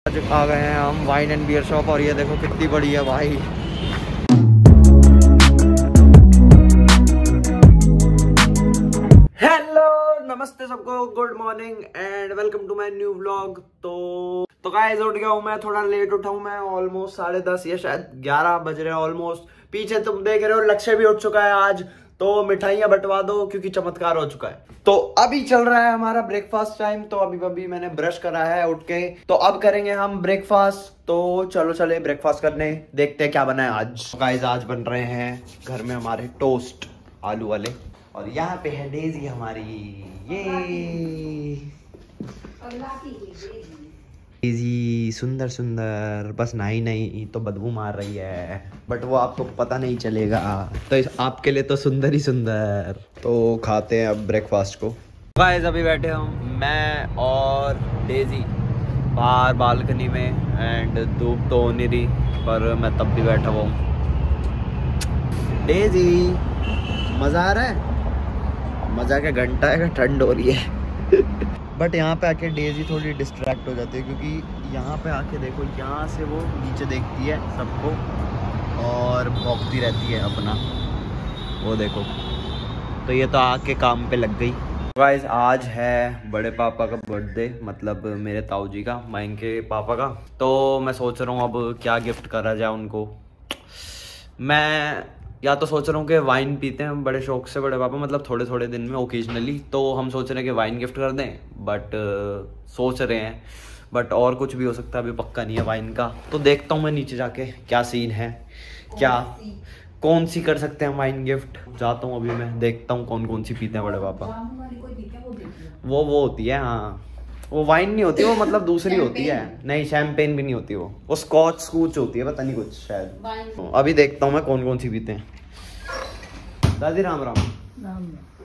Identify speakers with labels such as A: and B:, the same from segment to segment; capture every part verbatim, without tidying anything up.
A: आज आ गए हैं हम वाइन एंड बियर शॉप और ये देखो कितनी बड़ी है भाई। हेलो नमस्ते सबको, good morning and welcome to my new vlog. तो तो गाइस उठ गया हूँ मैं, थोड़ा लेट उठा हूँ मैं, ऑलमोस्ट साढ़े दस या शायद ग्यारह बज रहे हैं ऑलमोस्ट। पीछे तुम देख रहे हो लक्ष्य भी उठ चुका है आज, तो मिठाइयाँ बंटवा दो क्योंकि चमत्कार हो चुका है। तो अभी चल रहा है हमारा ब्रेकफास्ट टाइम। तो अभी अभी मैंने ब्रश करा है उठ के, तो अब करेंगे हम ब्रेकफास्ट। तो चलो चले ब्रेकफास्ट करने, देखते हैं क्या बना है आज। गाइस आज बन रहे हैं घर में हमारे टोस्ट आलू वाले, और यहाँ पे है डेजी हमारी, ये डेजी सुंदर सुंदर, बस नहीं नहीं तो बदबू मार रही है, बट वो आपको पता नहीं चलेगा, तो इस आपके लिए तो सुंदर ही सुंदर। तो खाते हैं अब ब्रेकफास्ट को। गाइस अभी बैठे हूँ मैं और डेजी बाहर बालकनी में, एंड धूप तो हो नहीं रही पर मैं तब भी बैठा हुआ हूँ। डेजी मजा आ रहा है? मजा क्या, घंटा है, ठंड हो रही है। बट यहाँ पे आके डेजी थोड़ी डिस्ट्रैक्ट हो जाती है, क्योंकि यहाँ पे आके देखो, यहाँ से वो नीचे देखती है सबको और भौंकती रहती है अपना, वो देखो। तो ये तो आके काम पे लग गई। गाइस आज है बड़े पापा का बर्थडे, मतलब मेरे ताऊ जी का, माइन के पापा का। तो मैं सोच रहा हूँ अब क्या गिफ्ट करा जाए उनको। मैं या तो सोच रहा हूँ कि वाइन पीते हैं बड़े शौक से बड़े पापा, मतलब थोड़े थोड़े दिन में ओकेजनली, तो हम सोच रहे हैं कि वाइन गिफ्ट कर दें। बट uh, सोच रहे हैं, बट और कुछ भी हो सकता है, अभी पक्का नहीं है वाइन का। तो देखता हूँ मैं नीचे जाके क्या सीन है, क्या कौन सी कर सकते हैं वाइन गिफ्ट। जाता हूँ अभी मैं, देखता हूँ कौन कौन सी पीते हैं बड़े पापा। वो वो होती है, हाँ वो वाइन नहीं होती, वो मतलब दूसरी होती है। नहीं शैम्पेन भी नहीं होती, वो वो स्कॉच स्कूच होती है, पता नहीं कुछ शायद। अभी देखता हूँ मैं कौन कौन सी पीते हैं। दादी राम राम। राम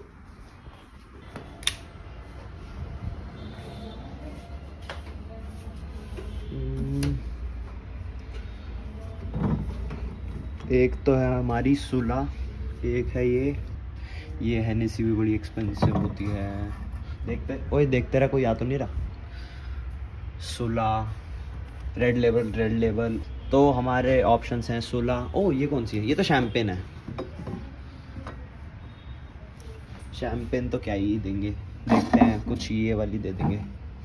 A: एक तो है हमारी सुला, एक है ये ये हेनेसी भी बड़ी एक्सपेंसिव होती है। देखते ओए देखते रहा, कोई आ तो नहीं रहा। सुला, रेड लेबल, रेड लेबल। तो हमारे ऑप्शंस हैं सुला। ओ ये कौन सी है? ये तो शैम्पेन है। शैम्पेन तो क्या ही देंगे, देखते हैं कुछ ये वाली दे देंगे।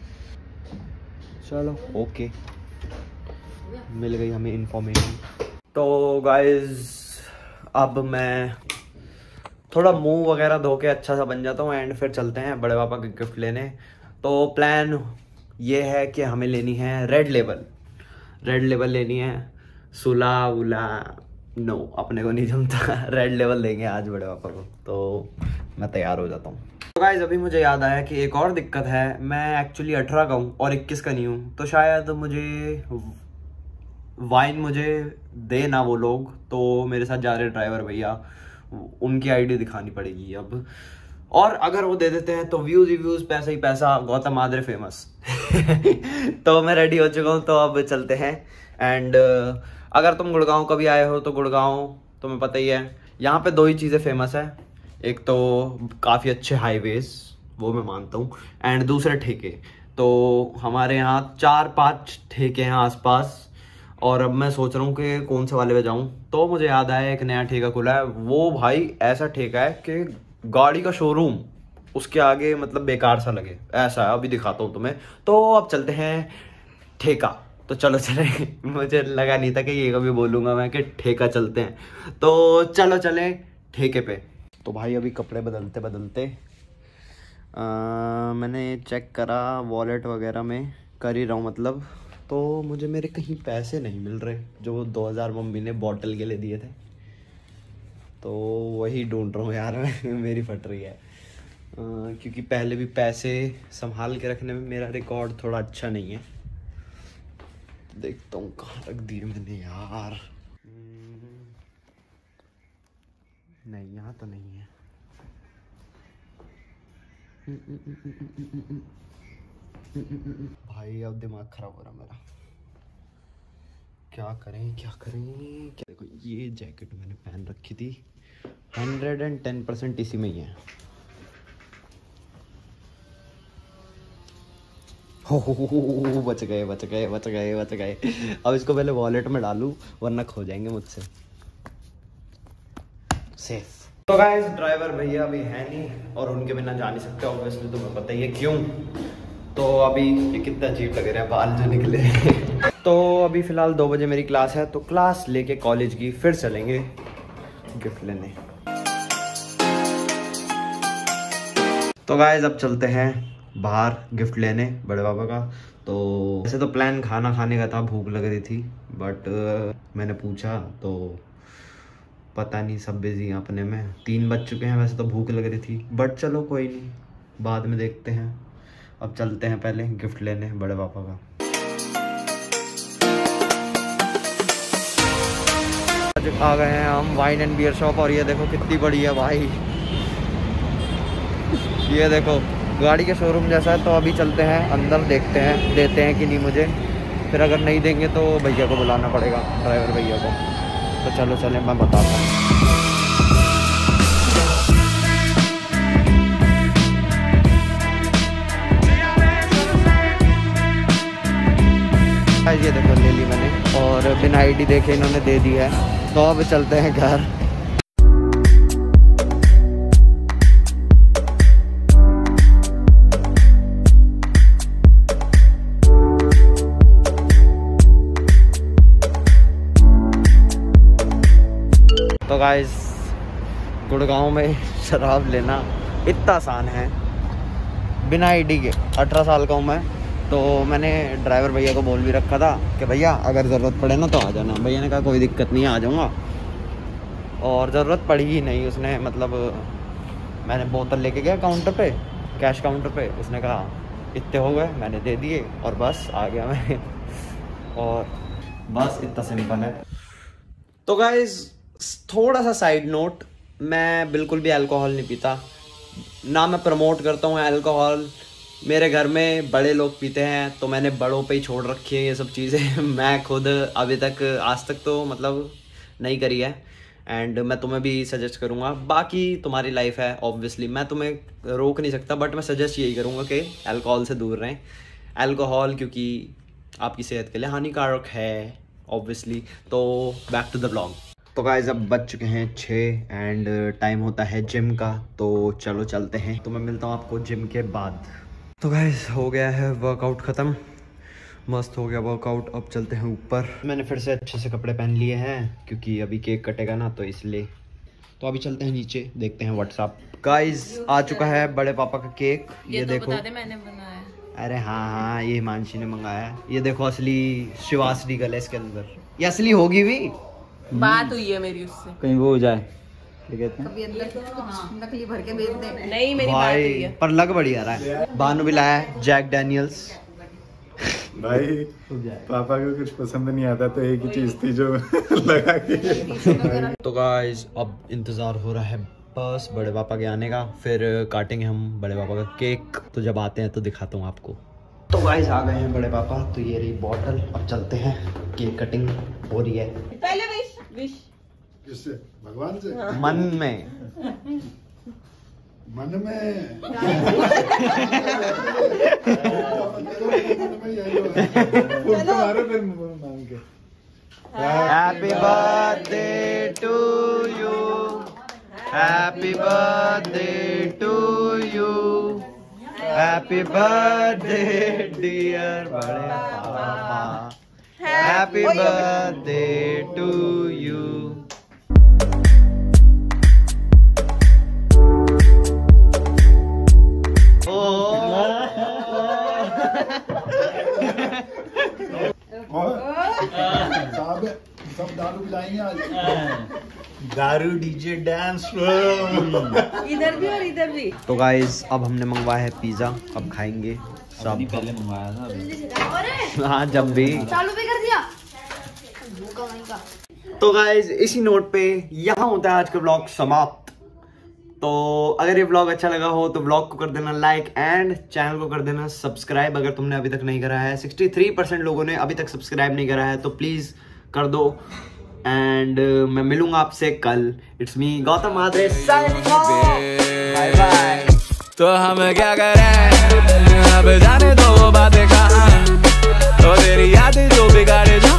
A: चलो ओके, मिल गई हमें इंफॉर्मेशन। तो गाइस अब मैं थोड़ा मुंह वगैरह धो के अच्छा सा बन जाता हूँ, एंड फिर चलते हैं बड़े पापा के गिफ्ट लेने। तो प्लान ये है कि हमें लेनी है रेड लेबल, रेड लेबल लेनी है। सुला उला नो, अपने को नहीं जमता। रेड लेबल लेंगे आज बड़े पापा को, तो मैं तैयार हो जाता हूँ। तो गाइस अभी मुझे याद आया कि एक और दिक्कत है, मैं एक्चुअली अठारह का हूँ और इक्कीस का नहीं हूँ, तो शायद मुझे वाइन मुझे दे ना वो लोग। तो मेरे साथ जा रहे ड्राइवर भैया, उनकी आईडी दिखानी पड़ेगी अब, और अगर वो दे देते हैं तो व्यूज व्यूज पैसा ही पैसा, गौतम मादरे फेमस। तो मैं रेडी हो चुका हूँ, तो अब चलते हैं। एंड uh, अगर तुम गुड़गांव कभी आए हो तो गुड़गांव तुम्हें पता ही है, यहाँ पे दो ही चीज़ें फेमस है। एक तो काफ़ी अच्छे हाईवेज, वो मैं मानता हूँ, एंड दूसरे ठेके। तो हमारे यहाँ चार पांच ठेके हैं आसपास, और अब मैं सोच रहा हूँ कि कौन से वाले पे जाऊँ। तो मुझे याद आया एक नया ठेका खुला है, वो भाई ऐसा ठेका है कि गाड़ी का शोरूम उसके आगे मतलब बेकार सा लगे, ऐसा है। अभी दिखाता हूँ तुम्हें। तो अब चलते हैं ठेका, तो चलो चले। मुझे लगा नहीं था कि ये कभी बोलूँगा मैं कि ठेका चलते हैं, तो चलो चले ठेके पे। तो भाई अभी कपड़े बदलते बदलते आ, मैंने चेक करा वॉलेट वगैरह में, कर ही रहा हूँ मतलब। तो मुझे मेरे कहीं पैसे नहीं मिल रहे जो दो हज़ार मम्मी ने बॉटल के लिए दिए थे, तो वही ढूंढ रहा हूँ यार। मेरी फट रही है, आ, क्योंकि पहले भी पैसे संभाल के रखने में मेरा रिकॉर्ड थोड़ा अच्छा नहीं है। देखता हूँ कहाँ रख दिए मैंने यार। नहीं यहाँ तो नहीं है। भाई अब दिमाग खराब हो रहा मेरा, क्या करें क्या करें क्या। देखो ये जैकेट मैंने पहन रखी थी, हंड्रेड एंड टेन परसेंट इसी में ही है। हो बच गए बच गए बच गए बच गए। अब इसको पहले वॉलेट में डालूं वरना खो जाएंगे मुझसे। सेफ। तो गाइस ड्राइवर भैया अभी है नहीं और उनके बिना जा नहीं सकते ऑब्वियसली, तुम्हें पता ही है क्यों। तो अभी ये कितना अजीब लग रहा है बाल जो निकले। तो अभी फिलहाल दो बजे मेरी क्लास है, तो क्लास लेके कॉलेज की फिर चलेंगे गिफ्ट लेने। तो गाइस अब चलते हैं बाहर गिफ्ट लेने बड़े पापा का। तो वैसे तो प्लान खाना खाने का था, भूख लग रही थी, बट मैंने पूछा तो पता नहीं सब बिजी हैं अपने में। तीन बज चुके हैं, वैसे तो भूख लग रही थी बट चलो कोई नहीं, बाद में देखते हैं। अब चलते हैं पहले गिफ्ट लेने बड़े पापा का। आ गए हैं हम वाइन एंड बियर शॉप और ये देखो कितनी बड़ी है भाई। ये देखो गाड़ी के शोरूम जैसा है। तो अभी चलते हैं अंदर, देखते हैं देते हैं कि नहीं मुझे, फिर अगर नहीं देंगे तो भैया को बुलाना पड़ेगा, ड्राइवर भैया को। तो चलो चलें, मैं बताता हूँ। ये देखो ले ली मैंने और बिना आईडी देखे इन्होंने दे दी है। तो अब चलते हैं घर। तो गाइस गुड़गांव में शराब लेना इतना आसान है बिना आईडी के। अठारह साल का हूँ मैं, तो मैंने ड्राइवर भैया को बोल भी रखा था कि भैया अगर ज़रूरत पड़े ना तो आ जाना। भैया ने कहा कोई दिक्कत नहीं है, आ जाऊँगा। और ज़रूरत पड़ी ही नहीं, उसने मतलब मैंने बोतल लेके गया काउंटर पे, कैश काउंटर पे, उसने कहा इतने हो गए, मैंने दे दिए और बस आ गया मैं। और बस इतना सिंपल है। तो गाइस थोड़ा सा साइड नोट, मैं बिल्कुल भी अल्कोहल नहीं पीता, ना मैं प्रमोट करता हूँ अल्कोहल। मेरे घर में बड़े लोग पीते हैं तो मैंने बड़ों पे ही छोड़ रखी है ये सब चीज़ें। मैं खुद अभी तक आज तक तो मतलब नहीं करी है, एंड मैं तुम्हें भी सजेस्ट करूँगा। बाकी तुम्हारी लाइफ है ऑब्वियसली, मैं तुम्हें रोक नहीं सकता, बट मैं सजेस्ट यही करूँगा कि अल्कोहल से दूर रहें। अल्कोहल क्योंकि आपकी सेहत के लिए हानिकारक है ऑब्वियसली। तो बैक टू द ब्लॉग। तो गाइस अब बज चुके हैं छः एंड टाइम होता है जिम का, तो चलो चलते हैं। तो मैं मिलता हूँ आपको जिम के बाद। तो गाइस हो गया है वर्कआउट ख़त्म, मस्त हो गया वर्कआउट। अब चलते हैं ऊपर। मैंने फिर से अच्छे से कपड़े पहन लिए हैं क्योंकि अभी केक कटेगा ना, तो इसलिए। तो अभी चलते हैं नीचे, देखते हैं व्हाट्सअप। गाइस आ चुका है बड़े पापा का केक, ये, ये तो देखो। बता दे मैंने बनाया। अरे हाँ हाँ ये हिमांशी ने मंगाया है। ये देखो असली शिवाश्री गल है इसके अंदर, ये असली होगी भी।
B: बात हुई है मेरी उससे,
A: कहीं वो हो जाए
B: कभी अंदर कुछ नकली भर के बेच दे। नहीं मेरी बात हुई है,
A: पर लग बढ़िया रहा है। बानू भी लाया है जैक डैनियल्स।
C: भाई पापा को कुछ पसंद नहीं आता तो एक ही चीज थी जो लगा के।
A: तो गाइस अब इंतजार हो रहा है बस बड़े पापा के आने का, फिर काटेंगे हम बड़े पापा का केक। तो जब आते हैं तो दिखाता हूँ आपको। तो गाइस आ गए हैं बड़े पापा, तो ये रही बॉटल। अब चलते हैं, केक कटिंग हो रही है।
B: पहले विश विश
C: किससे? भगवान से?
A: मन में
C: मन में
A: happy birthday to you, happy birthday to you, happy birthday dear बड़े पापा, हैप्पी बर्थडे टू यू।
C: सब दारू पिलाएंगे आज।
A: दारू डीजे डांस
B: इधर भी और इधर भी।
A: तो गाइस अब हमने मंगवाया है पिज्जा, अब खाएंगे सब।
D: पहले मंगवाया था अभी।
A: हाँ जब भी
B: चालू भी कर दिया।
A: तो गाइस इसी नोट पे यहाँ होता है आज का व्लॉग समाप्त। तो अगर ये व्लॉग अच्छा लगा हो तो व्लॉग को कर देना लाइक एंड चैनल को कर देना सब्सक्राइब अगर तुमने अभी तक नहीं करा है। तिरसठ परसेंट लोगों ने अभी तक सब्सक्राइब नहीं करा है, तो प्लीज कर दो। एंड uh, मैं मिलूंगा आपसे कल। It's me Gautam Madre signing off, bye bye.
E: तो हम क्या करें अब जाने दो वो बातें कहाँ और तेरी याद जो